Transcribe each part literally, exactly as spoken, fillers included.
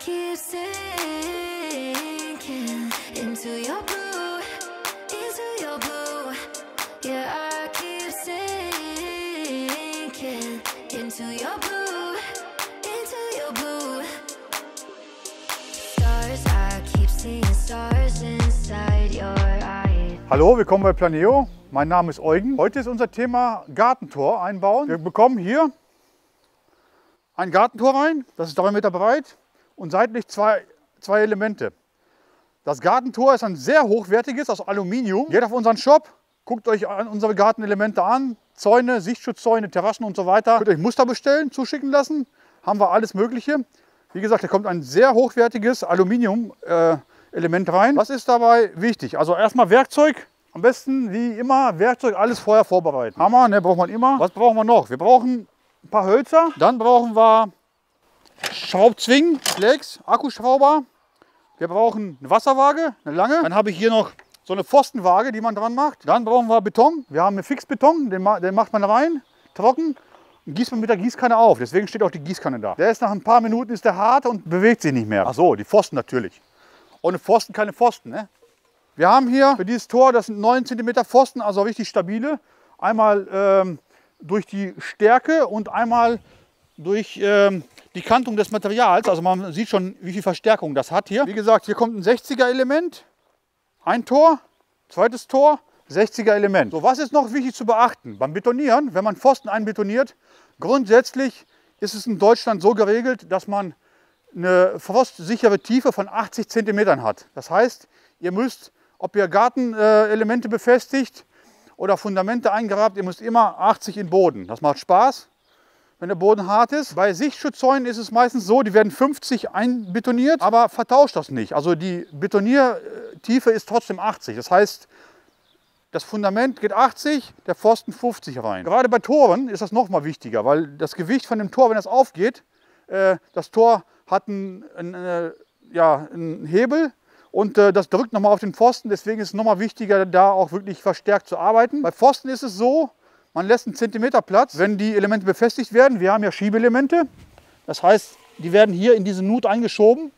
keep sinking into your blue, into your blue. Yeah, I keep sinking into your blue, into your blue. Stars, I keep seeing stars inside your eyes. Hallo, willkommen bei Planeo. Mein Name ist Eugen. Heute ist unser Thema Gartentor einbauen. Wir bekommen hier ein Gartentor rein, das ist drei Meter breit und seitlich zwei, zwei Elemente. Das Gartentor ist ein sehr hochwertiges aus Aluminium. Geht auf unseren Shop, guckt euch unsere Gartenelemente an. Zäune, Sichtschutzzäune, Terrassen und so weiter. Könnt euch Muster bestellen, zuschicken lassen. Haben wir alles Mögliche. Wie gesagt, da kommt ein sehr hochwertiges Aluminium-Element rein. Was ist dabei wichtig? Also erstmal Werkzeug. Am besten wie immer Werkzeug alles vorher vorbereiten. Hammer, ne, braucht man immer. Was brauchen wir noch? Wir brauchen ein paar Hölzer. Dann brauchen wir Schraubzwingen, Flex, Akkuschrauber. Wir brauchen eine Wasserwaage, eine lange. Dann habe ich hier noch so eine Pfostenwaage, die man dran macht. Dann brauchen wir Beton. Wir haben einen Fixbeton, den, den macht man rein, trocken. Und gießt man mit der Gießkanne auf. Deswegen steht auch die Gießkanne da. Der ist nach ein paar Minuten ist der hart und bewegt sich nicht mehr. Ach so, die Pfosten natürlich. Ohne Pfosten keine Pfosten, ne? Wir haben hier für dieses Tor, das sind neun Zentimeter Pfosten, also richtig stabile. Einmal ähm, durch die Stärke und einmal durch ähm, die Kantung des Materials. Also man sieht schon, wie viel Verstärkung das hat hier. Wie gesagt, hier kommt ein sechziger Element, ein Tor, zweites Tor, sechziger Element. So, was ist noch wichtig zu beachten? Beim Betonieren, wenn man Pfosten einbetoniert, grundsätzlich ist es in Deutschland so geregelt, dass man eine frostsichere Tiefe von achtzig Zentimetern hat. Das heißt, ihr müsst, ob ihr Gartenelemente befestigt oder Fundamente eingrabt, ihr müsst immer achtzig in den Boden. Das macht Spaß, wenn der Boden hart ist. Bei Sichtschutzzäunen ist es meistens so, die werden fünfzig einbetoniert, aber vertauscht das nicht. Also die Betoniertiefe ist trotzdem achtzig. Das heißt, das Fundament geht achtzig, der Pfosten fünfzig rein. Gerade bei Toren ist das noch mal wichtiger, weil das Gewicht von dem Tor, wenn das aufgeht, äh, das Tor hat einen, einen, äh, ja, einen Hebel. Und äh, das drückt nochmal auf den Pfosten, deswegen ist es nochmal wichtiger, da auch wirklich verstärkt zu arbeiten. Bei Pfosten ist es so, man lässt einen Zentimeter Platz, wenn die Elemente befestigt werden. Wir haben ja Schiebeelemente, das heißt, die werden hier in diese Nut eingeschoben.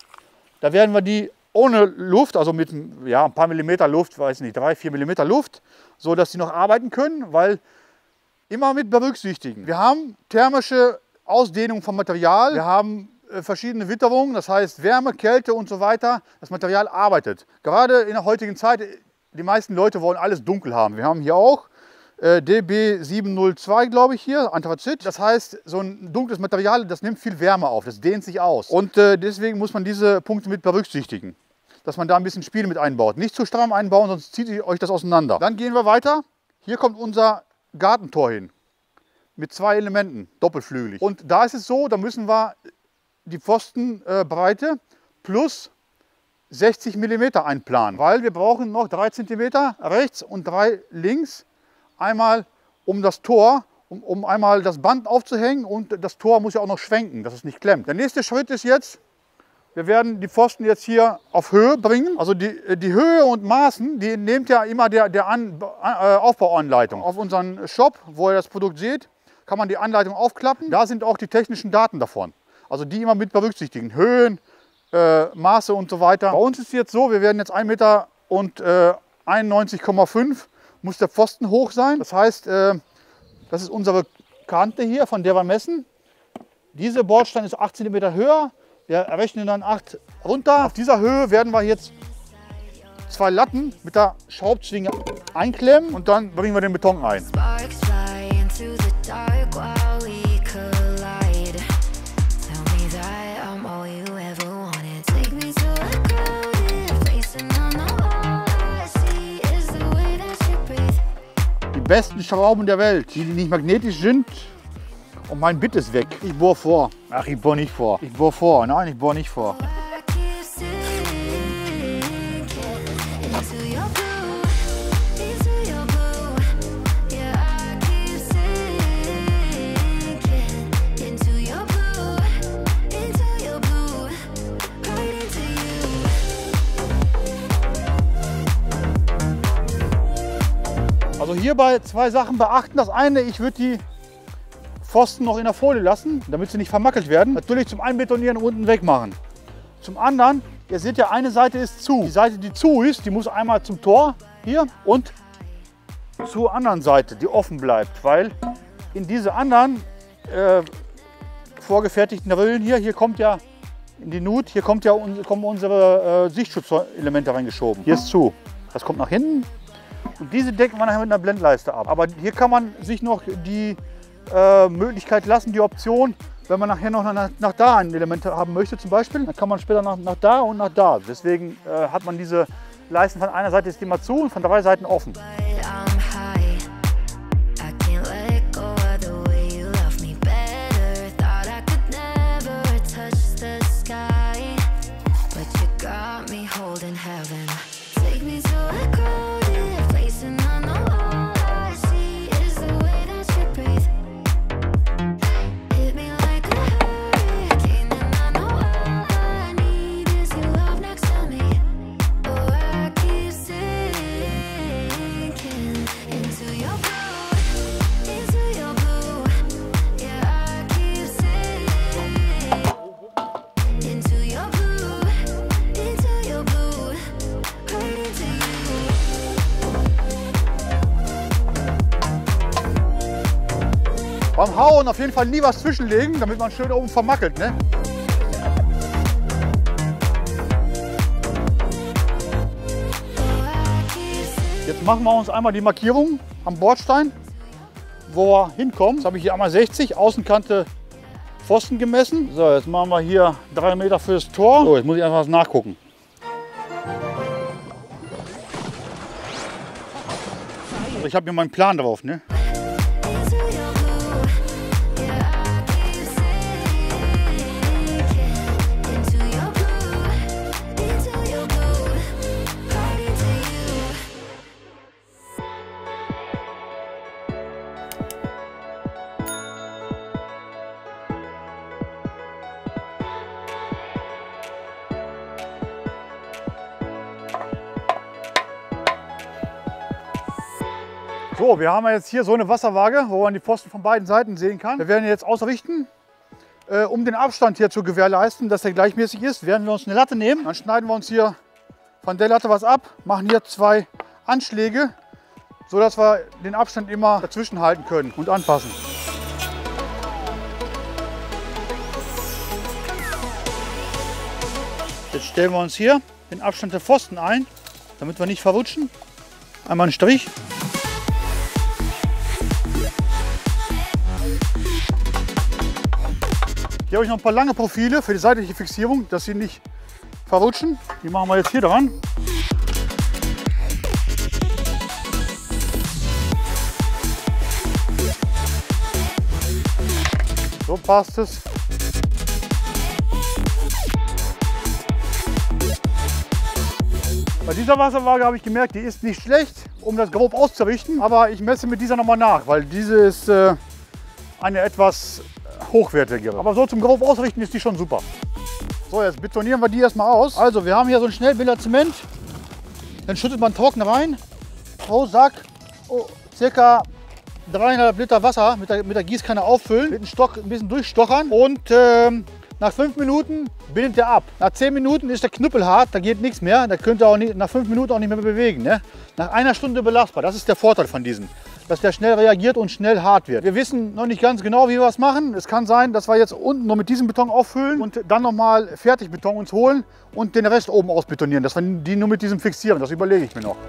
Da werden wir die ohne Luft, also mit ja, ein paar Millimeter Luft, weiß nicht, drei, vier Millimeter Luft, so dass sie noch arbeiten können, weil immer mit berücksichtigen. Wir haben thermische Ausdehnung vom Material, wir haben verschiedene Witterungen, das heißt Wärme, Kälte und so weiter. Das Material arbeitet. Gerade in der heutigen Zeit, die meisten Leute wollen alles dunkel haben. Wir haben hier auch äh, D B sieben null zwei, glaube ich, hier, Anthrazit. Das heißt, so ein dunkles Material, das nimmt viel Wärme auf, das dehnt sich aus. Und äh, deswegen muss man diese Punkte mit berücksichtigen, dass man da ein bisschen Spiel mit einbaut. Nicht zu stramm einbauen, sonst zieht euch das auseinander. Dann gehen wir weiter. Hier kommt unser Gartentor hin mit zwei Elementen, doppelflügelig. Und da ist es so, da müssen wir die Pfostenbreite äh, plus sechzig Millimeter einplanen, weil wir brauchen noch drei Zentimeter rechts und drei links, einmal um das Tor, um, um einmal das Band aufzuhängen, und das Tor muss ja auch noch schwenken, dass es nicht klemmt. Der nächste Schritt ist jetzt, wir werden die Pfosten jetzt hier auf Höhe bringen. Also die, die Höhe und Maßen, die nehmt ja immer der, der An, äh, Aufbauanleitung. Auf unseren Shop, wo ihr das Produkt seht, kann man die Anleitung aufklappen. Da sind auch die technischen Daten davon. Also die immer mit berücksichtigen. Höhen, äh, Maße und so weiter. Bei uns ist es jetzt so, wir werden jetzt ein Meter einundneunzig Komma fünf muss der Pfosten hoch sein. Das heißt, äh, das ist unsere Kante hier, von der wir messen. Diese Bordstein ist acht Zentimeter höher. Wir rechnen dann acht runter. Auf dieser Höhe werden wir jetzt zwei Latten mit der Schraubzwinge einklemmen und dann bringen wir den Beton ein. Sparks fly into the dark while we collide. Tell me that I'm all you ever wanted. Take me to a crowded place and I know all I see is the way that you breathe. Die besten Schrauben der Welt, die nicht magnetisch sind. Und mein Bit ist weg. Ich bohre vor. Ach, ich bohre nicht vor. Ich bohre vor. Nein, ich bohre nicht vor. Also hierbei zwei Sachen beachten. Das eine, ich würde die Pfosten noch in der Folie lassen, damit sie nicht vermackelt werden. Natürlich zum Einbetonieren unten wegmachen. Zum anderen, ihr seht ja, eine Seite ist zu. Die Seite, die zu ist, die muss einmal zum Tor hier und zur anderen Seite, die offen bleibt. Weil in diese anderen äh, vorgefertigten Rillen hier, hier kommt ja in die Nut, hier kommt ja, kommen unsere äh, Sichtschutzelemente reingeschoben. Hier ist zu. Das kommt nach hinten und diese decken wir nachher mit einer Blendleiste ab. Aber hier kann man sich noch die äh, Möglichkeit lassen, die Option, wenn man nachher noch nach, nach da ein Element haben möchte zum Beispiel, dann kann man später nach, nach da und nach da. Deswegen äh, hat man diese Leisten, von einer Seite ist die mal zu und von drei Seiten offen. Beim Hauen auf jeden Fall nie was zwischenlegen, damit man schön oben vermackelt. Ne? Jetzt machen wir uns einmal die Markierung am Bordstein, wo wir hinkommen. Jetzt habe ich hier einmal sechzig, Außenkante Pfosten gemessen. So, jetzt machen wir hier drei Meter fürs Tor. So, jetzt muss ich einfach was nachgucken. Also ich habe hier meinen Plan drauf. Ne? So, wir haben jetzt hier so eine Wasserwaage, wo man die Pfosten von beiden Seiten sehen kann. Wir werden jetzt ausrichten, äh, um den Abstand hier zu gewährleisten, dass der gleichmäßig ist, werden wir uns eine Latte nehmen. Dann schneiden wir uns hier von der Latte was ab, machen hier zwei Anschläge, sodass wir den Abstand immer dazwischen halten können und anpassen. Jetzt stellen wir uns hier den Abstand der Pfosten ein, damit wir nicht verrutschen. Einmal einen Strich. Hier habe ich noch ein paar lange Profile für die seitliche Fixierung, dass sie nicht verrutschen. Die machen wir jetzt hier dran. So passt es. Bei dieser Wasserwaage habe ich gemerkt, die ist nicht schlecht, um das grob auszurichten. Aber ich messe mit dieser nochmal nach, weil diese ist äh, eine etwas hochwertigere. Aber so zum grob ausrichten ist die schon super. So, jetzt betonieren wir die erstmal aus. Also wir haben hier so ein Schnellbilder Zement. Dann schüttet man trocken rein. Pro Sack oh, circa dreieinhalb Liter Wasser mit der, mit der Gießkanne auffüllen. Mit dem Stock ein bisschen durchstochern. Und ähm, nach fünf Minuten bindet der ab. Nach zehn Minuten ist der Knüppel hart, da geht nichts mehr. Da könnt ihr auch nicht, nach fünf Minuten auch nicht mehr bewegen. Ne? Nach einer Stunde belastbar. Das ist der Vorteil von diesen. Dass der schnell reagiert und schnell hart wird. Wir wissen noch nicht ganz genau, wie wir es machen. Es kann sein, dass wir jetzt unten noch mit diesem Beton auffüllen und dann nochmal Fertigbeton uns holen und den Rest oben ausbetonieren, dass wir die nur mit diesem fixieren. Das überlege ich mir noch.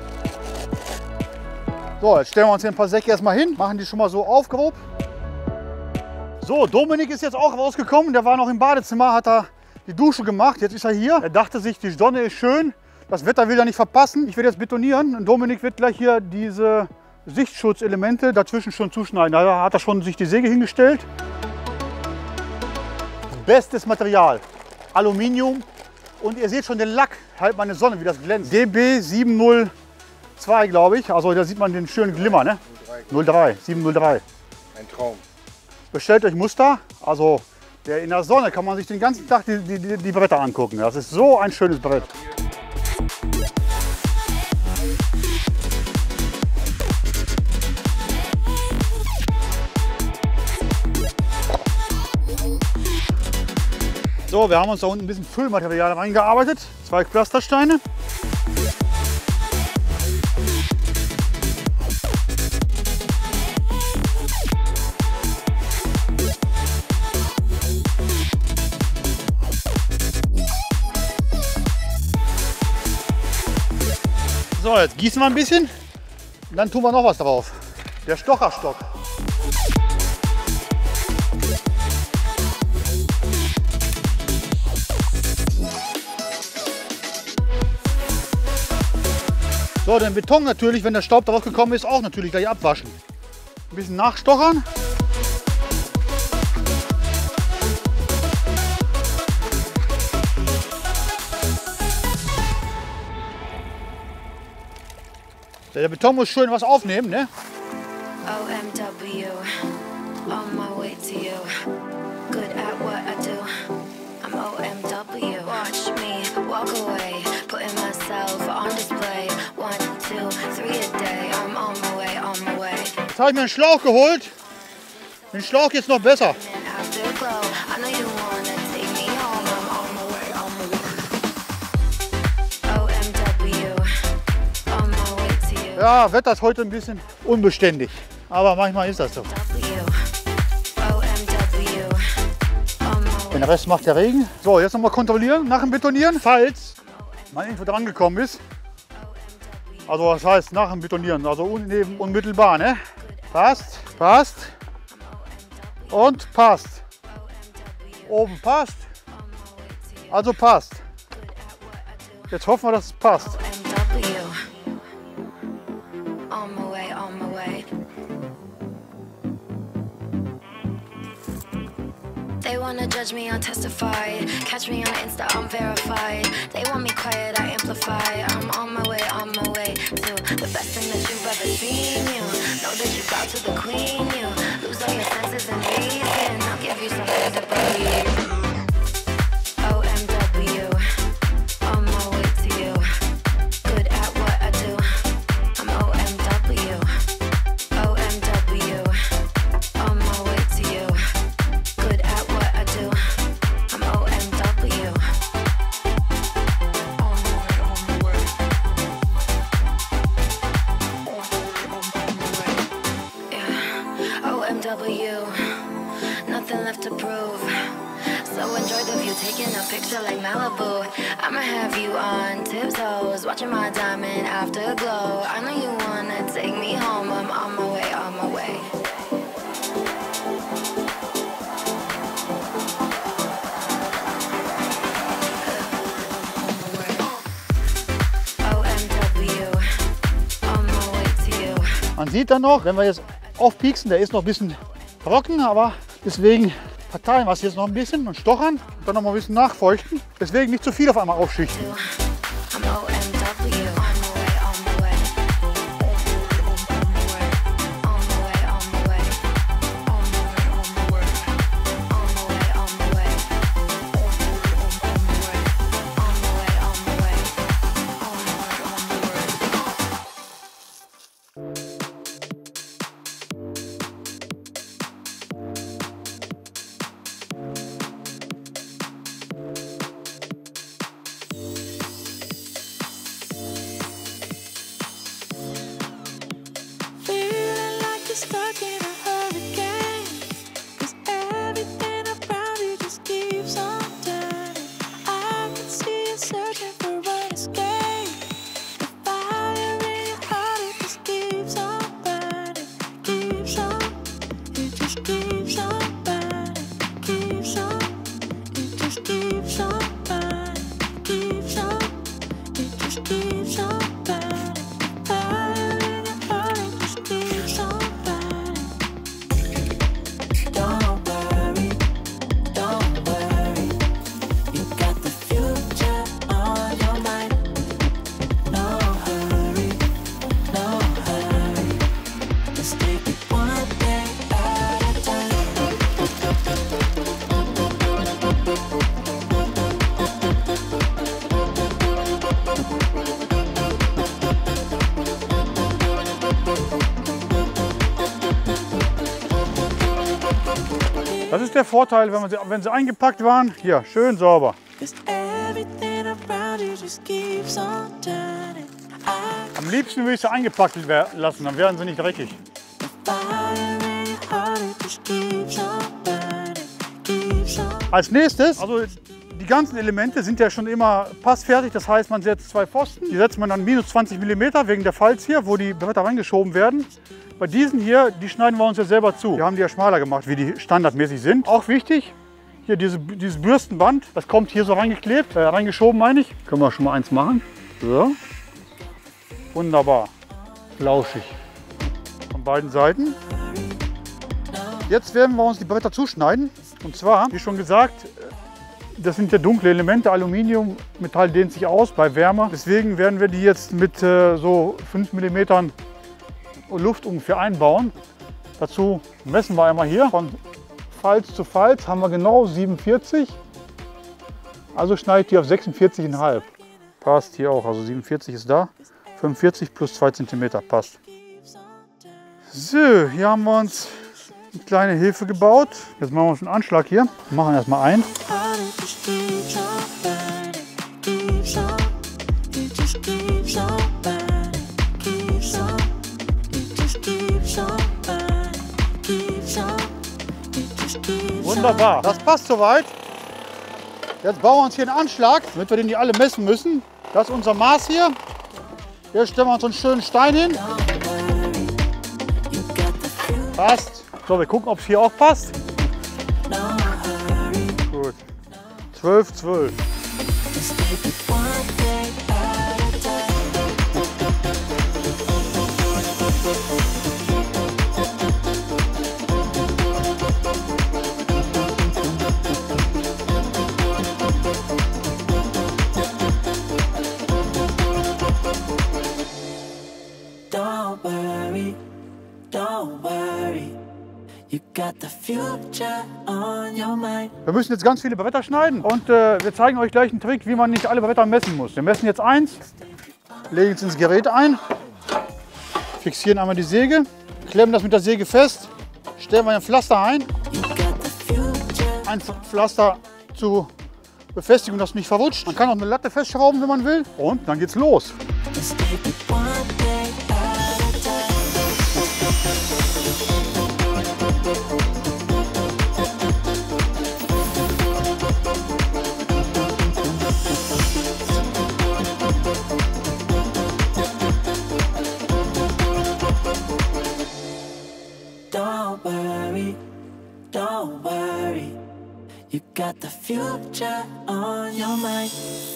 So, jetzt stellen wir uns hier ein paar Säcke erstmal hin, machen die schon mal so auf grob. So, Dominik ist jetzt auch rausgekommen. Der war noch im Badezimmer, hat da die Dusche gemacht. Jetzt ist er hier. Er dachte sich, die Sonne ist schön. Das Wetter will er nicht verpassen. Ich werde jetzt betonieren. Und Dominik wird gleich hier diese Sichtschutz-Elemente dazwischen schon zuschneiden. Da hat er schon sich die Säge hingestellt. Bestes Material, Aluminium. Und ihr seht schon den Lack, halt meine Sonne, wie das glänzt. D B sieben null zwei, glaube ich. Also da sieht man den schönen Glimmer, ne? null drei, sieben null drei. Ein Traum. Bestellt euch Muster. Also der in der Sonne kann man sich den ganzen Tag die, die, die Bretter angucken. Das ist so ein schönes Brett. So, wir haben uns da unten ein bisschen Füllmaterial reingearbeitet. Zwei Pflastersteine. So, jetzt gießen wir ein bisschen und dann tun wir noch was drauf. Der Stocherstock. So, den Beton natürlich, wenn der Staub darauf gekommen ist, auch natürlich gleich abwaschen. Ein bisschen nachstochern. Der Beton muss schön was aufnehmen, ne? O M W, on my way to you. Good at what I do. I'm O M W. Watch me walk away, putting myself on display. One, two, three a day. I'm on my way, on my way. Jetzt habe ich mir einen Schlauch geholt. Den Schlauch jetzt noch besser. Afterglow, I know you wanna take me home. I'm on my way, on my way. O M W, on my way to you. Ja, Wetter ist heute ein bisschen unbeständig. Aber manchmal ist das so. W, O M W, on my way. Den Rest macht der Regen. So, jetzt noch mal kontrollieren nach dem Betonieren, falls man irgendwo dran gekommen ist. Also was heißt nach dem Betonieren? Also un unmittelbar, ne? Passt, passt und passt. Oben passt, also passt. Jetzt hoffen wir, dass es passt. O M W, on my way, on my way. They wanna judge me, I'll testify. Catch me on Insta, I'm verified. They want me quiet, I amplify. I'm on my way, on my way to the best thing that you've ever seen. You know that you bow to the queen. You lose all your senses and reason. I'll give you something to believe. O M W, on my way to you. Good at what I do. I'm O M W. O M W, on my way to you. Good at what I do. I'm O M W. On my way, on my way. Yeah. O M W, nothing left to prove. So enjoy the view, taking a picture like Malibu. I'ma have you on tiptoes, watching my diamond afterglow. I know you wanna take me home. I'm on my way, on my way. O M W, on my way to you. Man sieht dann noch, wenn wir jetzt aufpieksen, der ist noch ein bisschen trocken, aber deswegen verteilen wir es jetzt noch ein bisschen und stochern und dann noch mal ein bisschen nachfeuchten. Deswegen nicht zu viel auf einmal aufschichten. I'm O M W. On my way, on my way. On my way, on my way. On my way, on my way. On my way, on my way. On my way, on my way. On my way, on my way. Feeling like you're stuck in a hurricane, 'cause everything around you just keeps on turning. I can see you searching for an escape. The fire in your heart, it just keeps on burning, keeps on, it just keeps on burning, keeps on, it just keeps on burning, keeps on, it just keeps on burning. Fire in your heart, it just keeps on burning. der Vorteil, wenn, man sie, wenn sie eingepackt waren. Hier, schön sauber. 'Cause everything around you just keeps on turning. I Am liebsten würde ich sie eingepackt lassen, dann wären sie nicht dreckig. fire in your heart, it just keeps on burning, keeps on. Als nächstes, also die ganzen Elemente sind ja schon immer passfertig. Das heißt, man setzt zwei Pfosten. Die setzt man dann minus zwanzig Millimeter wegen der Falz hier, wo die Bretter reingeschoben werden. Bei diesen hier, die schneiden wir uns jetzt selber zu. Wir haben die ja schmaler gemacht, wie die standardmäßig sind. Auch wichtig, hier diese, dieses Bürstenband, das kommt hier so reingeklebt, äh, reingeschoben meine ich. Können wir schon mal eins machen. So. Wunderbar. Flauschig. Von beiden Seiten. Jetzt werden wir uns die Bretter zuschneiden. Und zwar, wie schon gesagt, das sind ja dunkle Elemente. Aluminium, Metall dehnt sich aus bei Wärme. Deswegen werden wir die jetzt mit äh, so fünf Millimeter Luft ungefähr einbauen. Dazu messen wir einmal hier. Von Falz zu Falz haben wir genau siebenundvierzig. Also schneide ich die auf sechsundvierzig Komma fünf. Passt hier auch. Also siebenundvierzig ist da. fünfundvierzig plus zwei Zentimeter passt. So, hier haben wir uns eine kleine Hilfe gebaut. Jetzt machen wir uns einen Anschlag hier. Wir machen erstmal ein. Heart, it just keeps on burning, keeps on. It just keeps on burning, keeps on. It just keeps on burning, keeps on. It just keeps on. Wunderbar. Das passt soweit. Jetzt bauen wir uns hier einen Anschlag, damit wir den nicht alle messen müssen. Das ist unser Maß hier. Hier stellen wir uns so einen schönen Stein hin. Passt. So, wir gucken, ob es hier auch passt. Gut. zwölf, zwölf. Don't worry, don't worry. You got the future on your mind. Wir müssen jetzt ganz viele Bretter schneiden und äh, wir zeigen euch gleich einen Trick, wie man nicht alle Bretter messen muss. Wir messen jetzt eins, legen es ins Gerät ein, fixieren einmal die Säge, klemmen das mit der Säge fest, stellen wir ein Pflaster ein, You got the future. ein Pflaster zur Befestigung, dass es nicht verrutscht. Man kann auch eine Latte festschrauben, wenn man will, und dann geht's los. Let's take it one day at a time. Don't worry, don't worry. You got the future on your mind.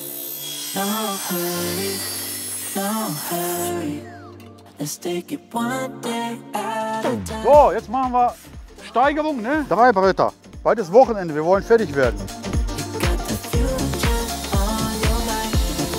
No hurry, no hurry. Let's take it one day at a time. So, jetzt machen wir Steigerung, ne? Drei Bretter. Bald ist Wochenende, wir wollen fertig werden. You got the future on your mind.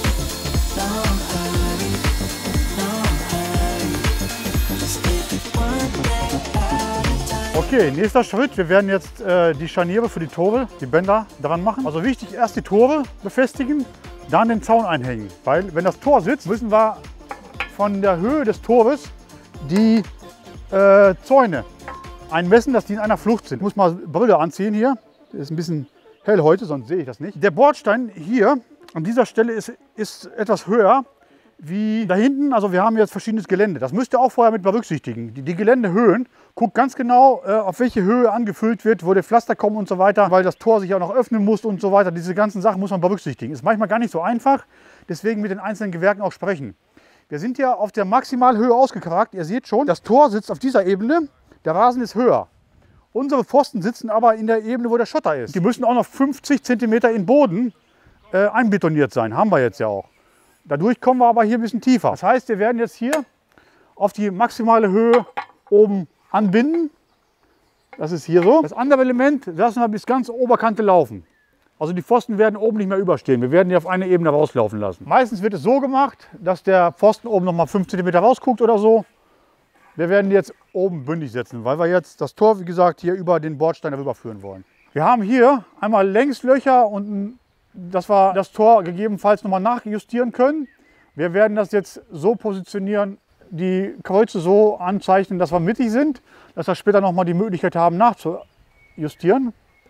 No hurry, no hurry. Let's take it one day at a time. Okay, nächster Schritt. Wir werden jetzt äh, die Scharniere für die Tore, die Bänder dran machen. Also wichtig, erst die Tore befestigen, dann den Zaun einhängen. Weil wenn das Tor sitzt, müssen wir von der Höhe des Tores die äh, Zäune einmessen, dass die in einer Flucht sind. Ich muss mal Brille anziehen hier. Ist ein bisschen hell heute, sonst sehe ich das nicht. Der Bordstein hier an dieser Stelle ist, ist etwas höher wie da hinten. Also wir haben jetzt verschiedenes Gelände. Das müsst ihr auch vorher mit berücksichtigen. Die, die Geländehöhen, guckt ganz genau, äh, auf welche Höhe angefüllt wird, wo der Pflaster kommt und so weiter, weil das Tor sich auch noch öffnen muss und so weiter. Diese ganzen Sachen muss man berücksichtigen. Ist manchmal gar nicht so einfach, deswegen mit den einzelnen Gewerken auch sprechen. Wir sind ja auf der Maximalhöhe ausgekragt. Ihr seht schon, das Tor sitzt auf dieser Ebene, der Rasen ist höher. Unsere Pfosten sitzen aber in der Ebene, wo der Schotter ist. Die müssen auch noch fünfzig Zentimeter in den Boden äh, einbetoniert sein. Haben wir jetzt ja auch. Dadurch kommen wir aber hier ein bisschen tiefer. Das heißt, wir werden jetzt hier auf die maximale Höhe oben anbinden. Das ist hier so. Das andere Element lassen wir bis ganz Oberkante laufen. Also die Pfosten werden oben nicht mehr überstehen. Wir werden die auf eine Ebene rauslaufen lassen. Meistens wird es so gemacht, dass der Pfosten oben noch mal fünf Zentimeter rausguckt oder so. Wir werden die jetzt oben bündig setzen, weil wir jetzt das Tor, wie gesagt, hier über den Bordstein darüber führen wollen. Wir haben hier einmal Längslöcher und ein, dass wir das Tor gegebenenfalls noch mal nachjustieren können. Wir werden das jetzt so positionieren, die Kreuze so anzeichnen, dass wir mittig sind, dass wir später noch mal die Möglichkeit haben nachzujustieren.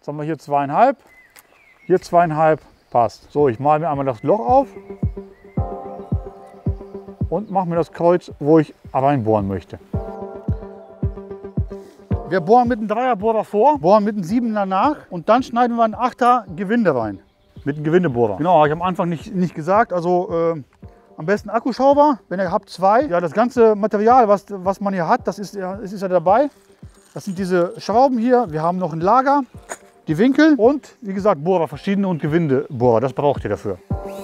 Jetzt haben wir hier zweieinhalb, hier zweieinhalb, passt. So, ich male mir einmal das Loch auf und mache mir das Kreuz, wo ich reinbohren möchte. Wir bohren mit einem Dreierbohrer vor, bohren mit einem Siebener nach und dann schneiden wir ein Achter Gewinde rein. Mit einem Gewindebohrer. Genau, habe ich am Anfang nicht, nicht gesagt. Also äh, am besten Akkuschrauber, wenn ihr habt zwei. Ja, das ganze Material, was, was man hier hat, das ist, ja, ist ja dabei. Das sind diese Schrauben hier. Wir haben noch ein Lager, die Winkel und wie gesagt Bohrer, verschiedene und Gewindebohrer. Das braucht ihr dafür.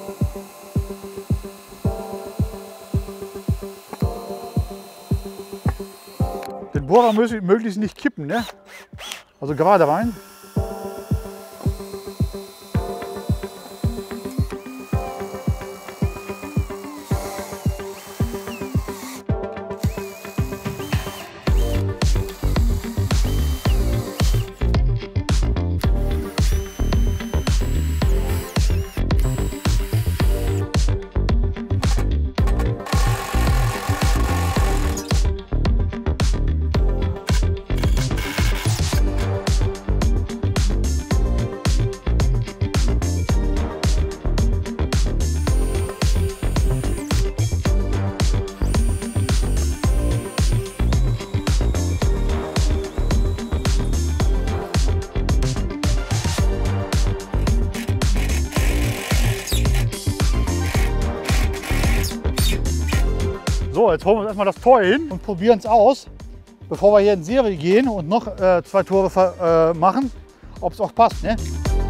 Den Bohrer möglichst nicht kippen, ne? Also gerade rein. So, jetzt holen wir uns erstmal das Tor hin und probieren es aus, bevor wir hier in Serie gehen und noch äh, zwei Tore äh, machen, ob es auch passt. Ne?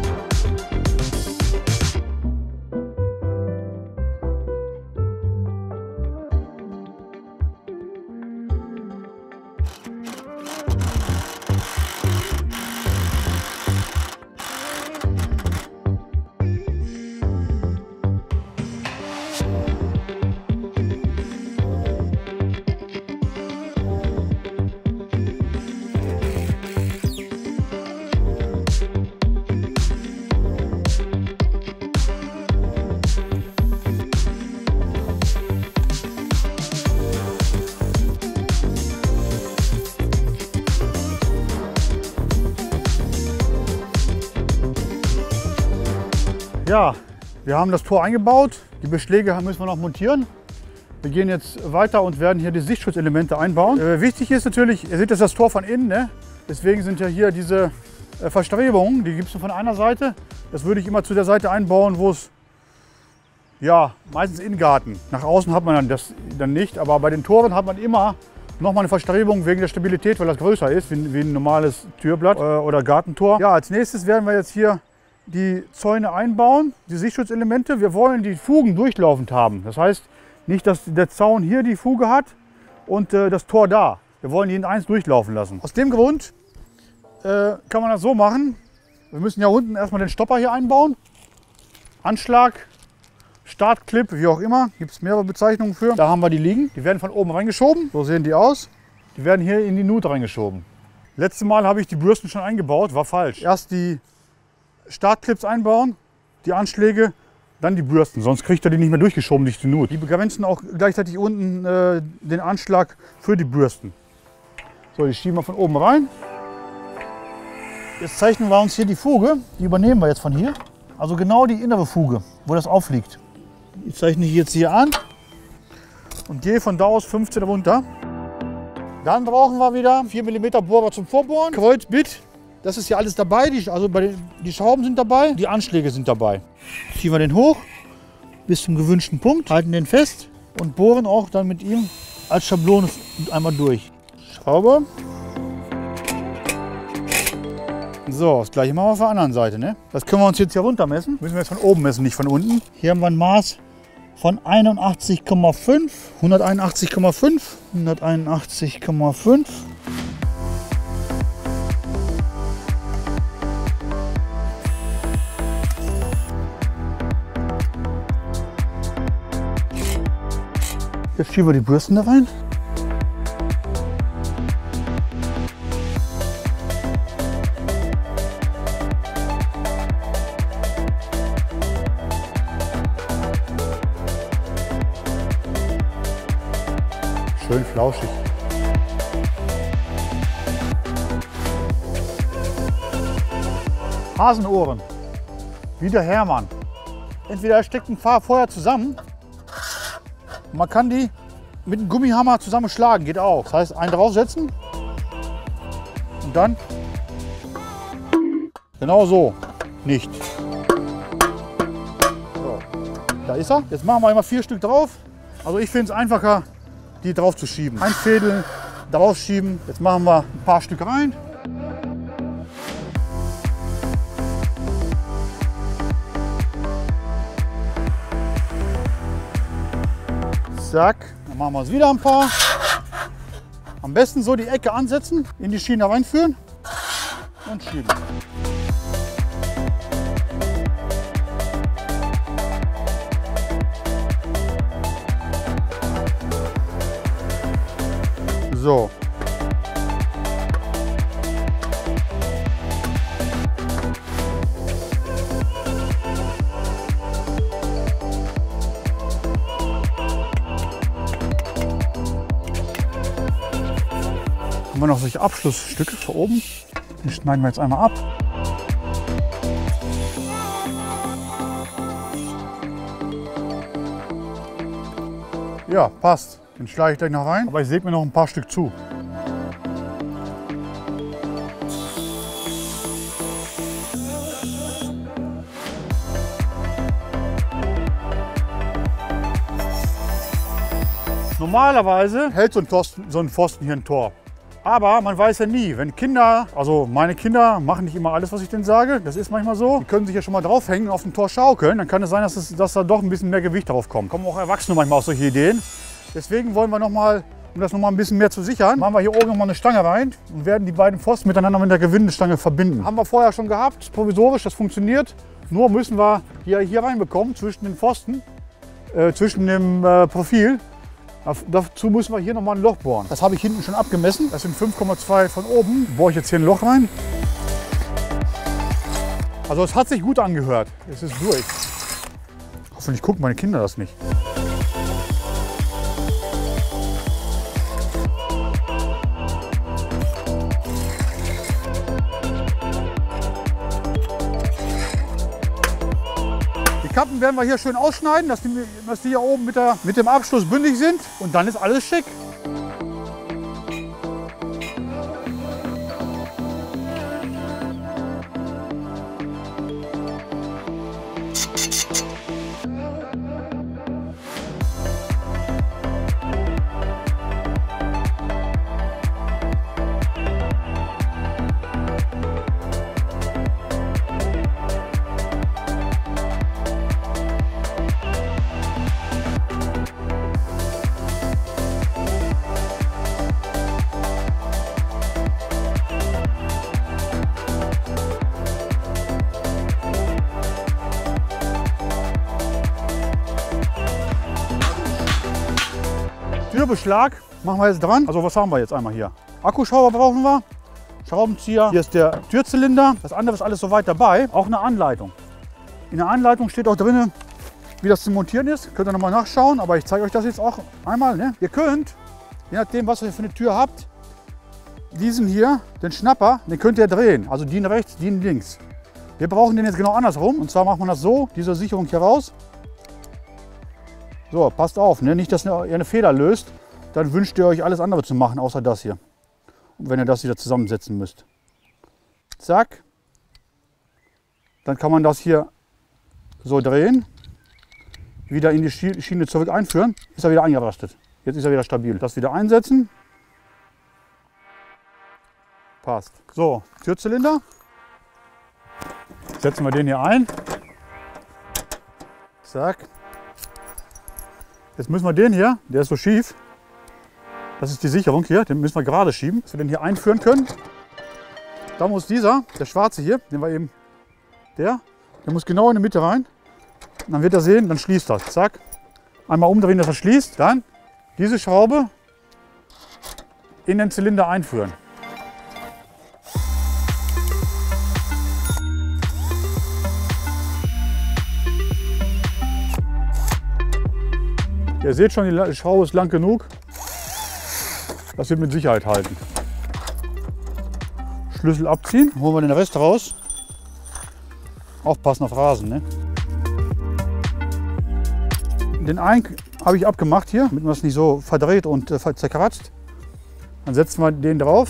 Ja, wir haben das Tor eingebaut. Die Beschläge müssen wir noch montieren. Wir gehen jetzt weiter und werden hier die Sichtschutzelemente einbauen. Äh, wichtig ist natürlich, ihr seht jetzt das Tor von innen, ne? Deswegen sind ja hier diese äh, Verstrebungen, die gibt es nur von einer Seite. Das würde ich immer zu der Seite einbauen, wo es, ja, meistens Innengarten. Nach außen hat man dann das dann nicht, aber bei den Toren hat man immer noch mal eine Verstrebung wegen der Stabilität, weil das größer ist, wie, wie ein normales Türblatt äh, oder Gartentor. Ja, als nächstes werden wir jetzt hier die Zäune einbauen, die Sichtschutzelemente. Wir wollen die Fugen durchlaufend haben. Das heißt nicht, dass der Zaun hier die Fuge hat und äh, das Tor da. Wir wollen die in eins durchlaufen lassen. Aus dem Grund äh, kann man das so machen. Wir müssen ja unten erstmal den Stopper hier einbauen. Anschlag, Startclip, wie auch immer. Gibt es mehrere Bezeichnungen für. Da haben wir die liegen. Die werden von oben reingeschoben. So sehen die aus. Die werden hier in die Nut reingeschoben. Letztes Mal habe ich die Bürsten schon eingebaut. War falsch. Erst die Startclips einbauen, die Anschläge, dann die Bürsten, sonst kriegt er die nicht mehr durchgeschoben durch die Nut. Die begrenzen auch gleichzeitig unten äh, den Anschlag für die Bürsten. So, die schieben wir von oben rein. Jetzt zeichnen wir uns hier die Fuge, die übernehmen wir jetzt von hier. Also genau die innere Fuge, wo das aufliegt. Die zeichne ich jetzt hier an und gehe von da aus fünfzehn runter. Dann brauchen wir wieder vier Millimeter Bohrer zum Vorbohren, Kreuz, Bit. Das ist ja alles dabei, die, also bei den, die Schrauben sind dabei, die Anschläge sind dabei. Ziehen wir den hoch bis zum gewünschten Punkt, halten den fest und bohren auch dann mit ihm als Schablone einmal durch. Schraube. So, das gleiche machen wir auf der anderen Seite. Ne? Das können wir uns jetzt hier runter messen. Müssen wir jetzt von oben messen, nicht von unten. Hier haben wir ein Maß von einundachtzig Komma fünf, hunderteinundachtzig Komma fünf, hunderteinundachtzig Komma fünf. Jetzt schieben wir die Bürsten da rein. Schön flauschig. Hasenohren. Wie der Hermann. Entweder er steckt ein paar vorher zusammen. Man kann die mit einem Gummihammer zusammenschlagen, geht auch. Das heißt, einen draufsetzen und dann genau so. Nicht. So, da ist er. Jetzt machen wir immer vier Stück drauf. Also ich finde es einfacher, die drauf zu schieben. Ein Fädel drauf schieben. Jetzt machen wir ein paar Stück rein. Zack, dann machen wir es wieder ein paar. Am besten so die Ecke ansetzen, in die Schiene reinführen und schieben. So. Haben wir noch solche Abschlussstücke für oben. Die schneiden wir jetzt einmal ab. Ja, passt. Den schlage ich gleich noch rein, aber ich säge mir noch ein paar Stück zu. Normalerweise hält so ein, Pfosten, so ein Pfosten hier ein Tor. Aber man weiß ja nie, wenn Kinder, also meine Kinder machen nicht immer alles, was ich denen sage, das ist manchmal so, die können sich ja schon mal draufhängen und auf dem Tor schaukeln, dann kann es sein, dass, es, dass da doch ein bisschen mehr Gewicht drauf kommt. Kommen auch Erwachsene manchmal auf solche Ideen. Deswegen wollen wir noch mal, um das noch mal ein bisschen mehr zu sichern, machen wir hier oben noch mal eine Stange rein und werden die beiden Pfosten miteinander mit der Gewindestange verbinden. Haben wir vorher schon gehabt, provisorisch, das funktioniert. Nur müssen wir hier, hier reinbekommen, zwischen den Pfosten, äh, zwischen dem äh, Profil. Dazu müssen wir hier noch mal ein Loch bohren. Das habe ich hinten schon abgemessen. Das sind fünf Komma zwei von oben. Bohre ich jetzt hier ein Loch rein. Also es hat sich gut angehört. Es ist durch. Hoffentlich gucken meine Kinder das nicht. Die Kappen werden wir hier schön ausschneiden, dass die, dass die hier oben mit, der, mit dem Abschluss bündig sind. Und dann ist alles schick. Türbeschlag machen wir jetzt dran. Also was haben wir jetzt einmal hier? Akkuschrauber brauchen wir, Schraubenzieher. Hier ist der Türzylinder. Das andere ist alles soweit dabei. Auch eine Anleitung. In der Anleitung steht auch drin, wie das zu montieren ist. Könnt ihr nochmal nachschauen, aber ich zeige euch das jetzt auch einmal. Ne? Ihr könnt, je nachdem was ihr für eine Tür habt, diesen hier, den Schnapper, den könnt ihr drehen. Also den rechts, den links. Wir brauchen den jetzt genau andersrum. Und zwar macht man das so, diese Sicherung hier raus. So, passt auf, ne? Nicht, dass ihr eine Feder löst, dann wünscht ihr euch alles andere zu machen, außer das hier. Und wenn ihr das wieder zusammensetzen müsst. Zack. Dann kann man das hier so drehen, wieder in die Schiene zurück einführen, ist er wieder eingerastet. Jetzt ist er wieder stabil. Das wieder einsetzen. Passt. So, Türzylinder. Setzen wir den hier ein. Zack. Jetzt müssen wir den hier, der ist so schief, das ist die Sicherung hier, den müssen wir gerade schieben, dass wir den hier einführen können. Da muss dieser, der schwarze hier, den wir eben, der, der muss genau in die Mitte rein. Und dann wird er sehen, dann schließt das. Zack. Einmal umdrehen, dass er schließt. Dann diese Schraube in den Zylinder einführen. Ihr seht schon, die Schraube ist lang genug. Das wird mit Sicherheit halten. Schlüssel abziehen, holen wir den Rest raus. Aufpassen auf Rasen, ne? Den einen habe ich abgemacht hier, damit man es nicht so verdreht und äh, zerkratzt. Dann setzen wir den drauf.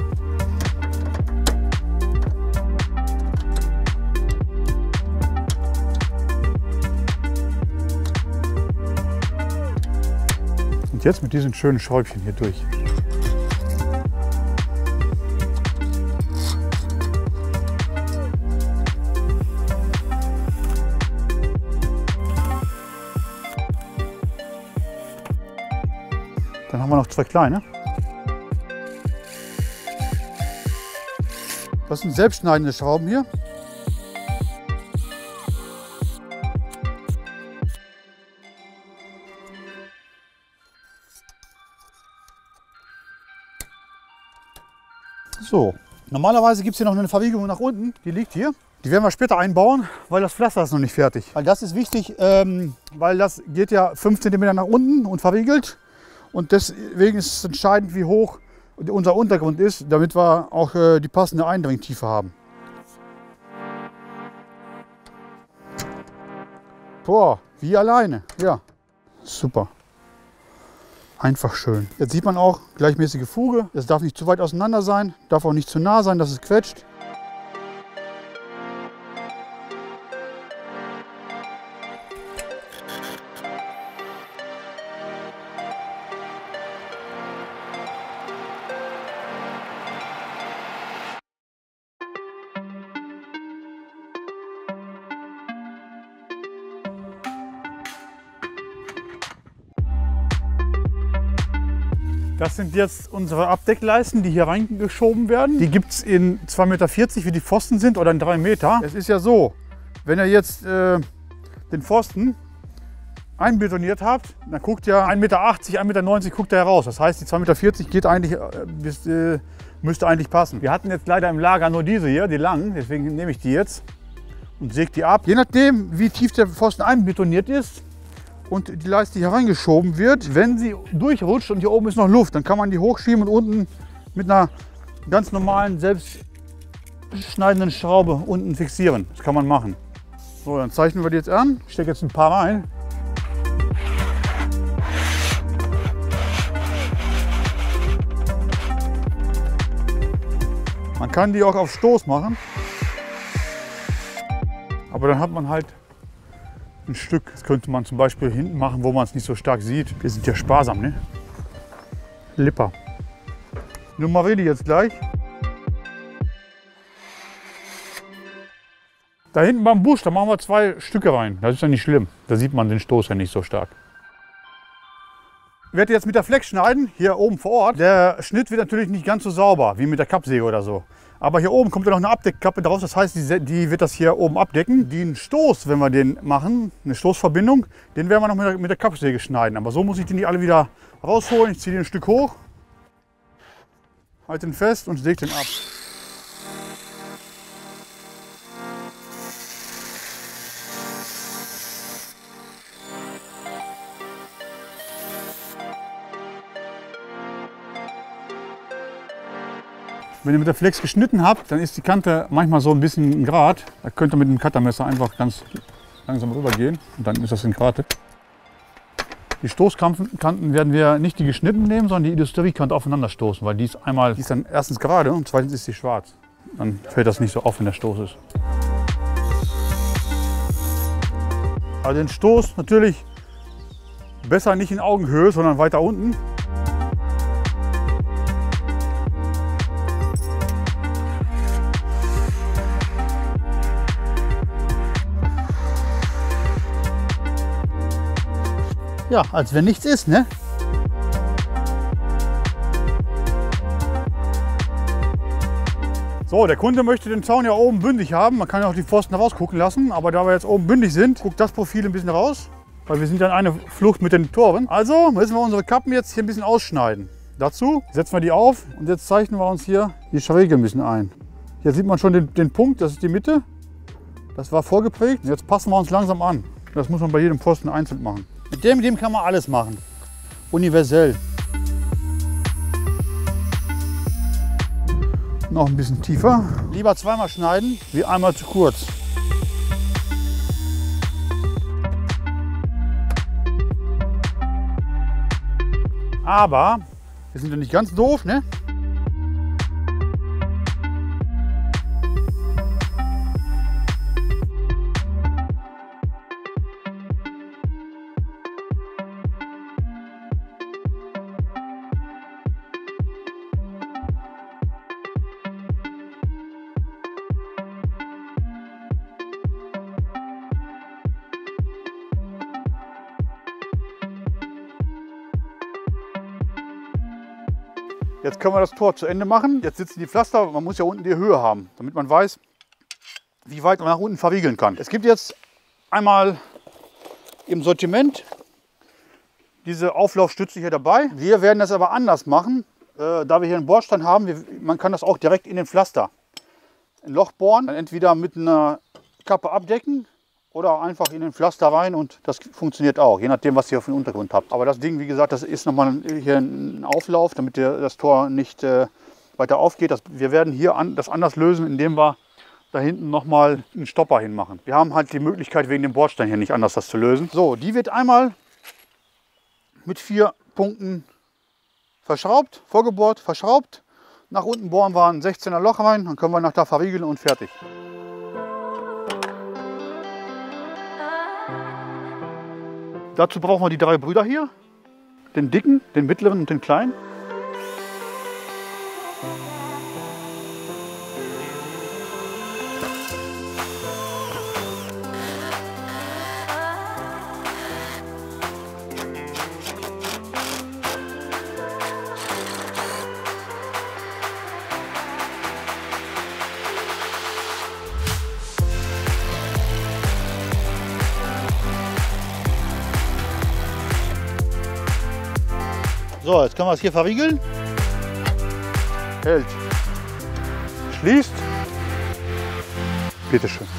Und jetzt mit diesen schönen Schräubchen hier durch. Dann haben wir noch zwei kleine. Das sind selbstschneidende Schrauben hier. So, normalerweise gibt es hier noch eine Verriegelung nach unten, die liegt hier. Die werden wir später einbauen, weil das Pflaster ist noch nicht fertig. Weil das ist wichtig, ähm, weil das geht ja fünf Zentimeter nach unten und verriegelt. Und deswegen ist es entscheidend, wie hoch unser Untergrund ist, damit wir auch äh, die passende Eindringtiefe haben. Boah, wie alleine. Ja, super. Einfach schön. Jetzt sieht man auch gleichmäßige Fuge. Es darf nicht zu weit auseinander sein, darf auch nicht zu nah sein, dass es quetscht. Das sind jetzt unsere Abdeckleisten, die hier reingeschoben werden. Die gibt es in zwei Meter vierzig, wie die Pfosten sind, oder in drei Meter. Es ist ja so, wenn ihr jetzt äh, den Pfosten einbetoniert habt, dann guckt ja ein Meter achtzig, ein Meter neunzig guckt er heraus. Das heißt, die zwei Meter vierzig geht eigentlich, äh, bis, äh, müsste eigentlich passen. Wir hatten jetzt leider im Lager nur diese hier, die langen, deswegen nehme ich die jetzt und säge die ab. Je nachdem, wie tief der Pfosten einbetoniert ist, und die Leiste hier reingeschoben wird, wenn sie durchrutscht und hier oben ist noch Luft, dann kann man die hochschieben und unten mit einer ganz normalen, selbstschneidenden Schraube unten fixieren. Das kann man machen. So, dann zeichnen wir die jetzt an. Ich stecke jetzt ein paar rein. Man kann die auch auf Stoß machen, aber dann hat man halt ein Stück. Das könnte man zum Beispiel hinten machen, wo man es nicht so stark sieht. Wir sind ja sparsam, ne? Lipper. Nummeriere die jetzt gleich. Da hinten beim Busch, da machen wir zwei Stücke rein. Das ist ja nicht schlimm. Da sieht man den Stoß ja nicht so stark. Ich werde jetzt mit der Flex schneiden, hier oben vor Ort. Der Schnitt wird natürlich nicht ganz so sauber, wie mit der Kappsäge oder so. Aber hier oben kommt ja noch eine Abdeckkappe drauf, das heißt, die, die wird das hier oben abdecken. Den Stoß, wenn wir den machen, eine Stoßverbindung, den werden wir noch mit der, mit der Kappsäge schneiden. Aber so muss ich die nicht alle wieder rausholen. Ich ziehe den ein Stück hoch, halte den fest und säge den ab. Wenn ihr mit der Flex geschnitten habt, dann ist die Kante manchmal so ein bisschen gerade. Da könnt ihr mit dem Cuttermesser einfach ganz langsam rüber gehen und dann ist das entratet. Die Stoßkanten werden wir nicht die geschnitten nehmen, sondern die Industriekante aufeinander stoßen, weil die ist einmal, die ist dann erstens gerade und zweitens ist sie schwarz. Dann fällt das nicht so auf, wenn der Stoß ist. Also den Stoß natürlich besser nicht in Augenhöhe, sondern weiter unten. Ja, als wenn nichts ist, ne? So, der Kunde möchte den Zaun ja oben bündig haben. Man kann ja auch die Pfosten rausgucken lassen, aber da wir jetzt oben bündig sind, guckt das Profil ein bisschen raus, weil wir sind dann eine Flucht mit den Toren. Also müssen wir unsere Kappen jetzt hier ein bisschen ausschneiden. Dazu setzen wir die auf und jetzt zeichnen wir uns hier die Schräge ein bisschen ein. Hier sieht man schon den, den Punkt, das ist die Mitte. Das war vorgeprägt. Jetzt passen wir uns langsam an. Das muss man bei jedem Pfosten einzeln machen. Mit dem, mit dem kann man alles machen. Universell. Noch ein bisschen tiefer. Lieber zweimal schneiden, wie einmal zu kurz. Aber wir sind ja nicht ganz doof, ne? Jetzt können wir das Tor zu Ende machen. Jetzt sitzen die Pflaster, man muss ja unten die Höhe haben, damit man weiß, wie weit man nach unten verriegeln kann. Es gibt jetzt einmal im Sortiment diese Auflaufstütze hier dabei. Wir werden das aber anders machen, äh, da wir hier einen Bordstein haben. Wir, man kann das auch direkt in den Pflaster ein Loch bohren, dann entweder mit einer Kappe abdecken oder einfach in den Pflaster rein und das funktioniert auch, je nachdem, was ihr für einen Untergrund habt. Aber das Ding, wie gesagt, das ist nochmal hier ein Auflauf, damit ihr das Tor nicht äh, weiter aufgeht. Das, wir werden hier an, das anders lösen, indem wir da hinten nochmal einen Stopper hinmachen. Wir haben halt die Möglichkeit, wegen dem Bordstein hier nicht anders das zu lösen. So, die wird einmal mit vier Punkten verschraubt, vorgebohrt, verschraubt. Nach unten bohren wir ein sechzehner Loch rein, dann können wir nach da verriegeln und fertig. Dazu brauchen wir die drei Brüder hier, den dicken, den mittleren und den kleinen. So, jetzt können wir es hier verriegeln. Hält. Schließt. Bitte schön.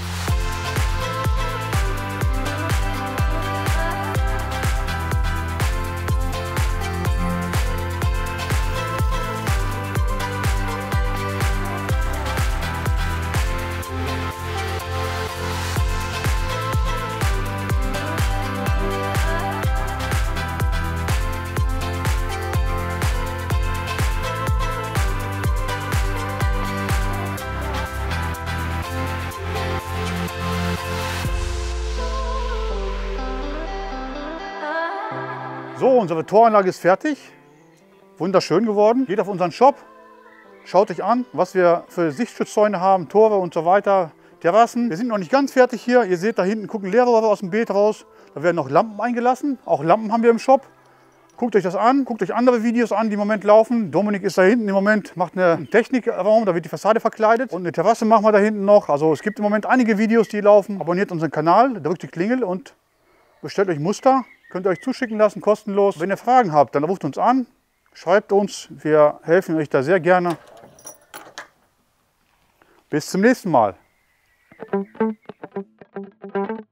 So, unsere Toranlage ist fertig. Wunderschön geworden. Geht auf unseren Shop, schaut euch an, was wir für Sichtschutzzäune haben, Tore und so weiter, Terrassen. Wir sind noch nicht ganz fertig hier. Ihr seht, da hinten gucken Leerrohre aus dem Beet raus. Da werden noch Lampen eingelassen. Auch Lampen haben wir im Shop. Guckt euch das an. Guckt euch andere Videos an, die im Moment laufen. Dominik ist da hinten im Moment, macht einen Technikraum, da wird die Fassade verkleidet. Und eine Terrasse machen wir da hinten noch. Also es gibt im Moment einige Videos, die laufen. Abonniert unseren Kanal, drückt die Klingel und bestellt euch Muster. Könnt ihr euch zuschicken lassen, kostenlos. Wenn ihr Fragen habt, dann ruft uns an, schreibt uns. Wir helfen euch da sehr gerne. Bis zum nächsten Mal.